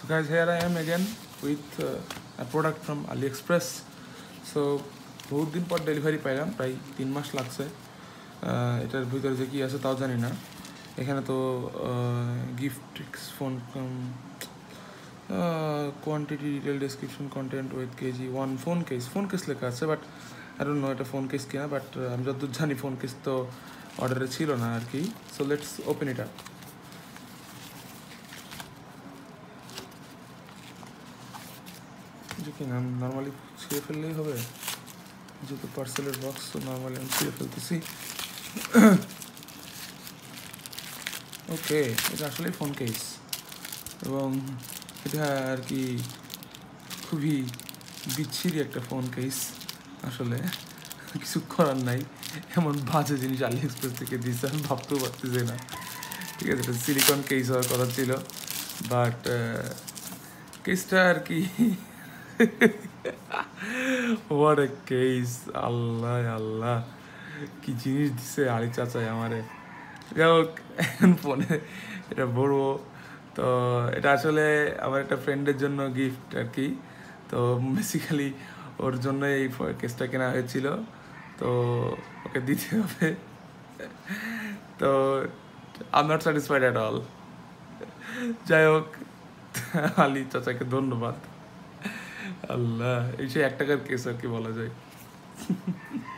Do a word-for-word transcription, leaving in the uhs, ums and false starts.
So guys, here I am again with uh, a product from AliExpress. So বহুত দিন পর delivery পাইলাম, প্রায় তিন মাস লাগছে। এটার ভিতরে যে কি আছে তাও জানি না। এখানে তো gift phone quantity detail description content with KG one phone case phone case লেখা আছে, বাট আই ডোন্ট নো এটা ফোন কেস কিনা, বাট আমি যতদূর জানি ফোন কেস তো অর্ডারে ছিল না আর কি। So let's open it up. কি না নর্মালি ছিঁড়ে ফেললেই হবে, যেহেতু পার্সেলের বক্স, তো নর্মালি আমি ছিঁড়ে ফেলতেছি। ওকে, এটা আসলে ফোন কেস, এবং এটা আর কি খুবই বিচ্ছিরি একটা ফোন কেস। আসলে কিছু করার নাই, এমন বাজে জিনিস আলি এক্সপ্রেস থেকে দিয়েছে, আমি ভাবতেও পারতেছি না। ঠিক আছে, এটা সিলিকন কেস হওয়ার কথা ছিল, বাট কেসটা আর কি what a case, আল্লাহ আল্লাহ কি জিনিস দিছে আলি চাচাই আমারে। যাই হোক, এখন ফোনে এটা বলবো তো, এটা আসলে আমার একটা ফ্রেন্ডের জন্য গিফট আর কি। তো বেসিক্যালি ওর জন্য এই কেসটা কেনা হয়েছিল, তো ওকে দিতে হবে। তো I am not satisfied at all. যাই হোক, আলি চাচাকে ধন্যবাদ। আল্লাহ, এই সে এক টাকার কেস আর কি বলা যায়।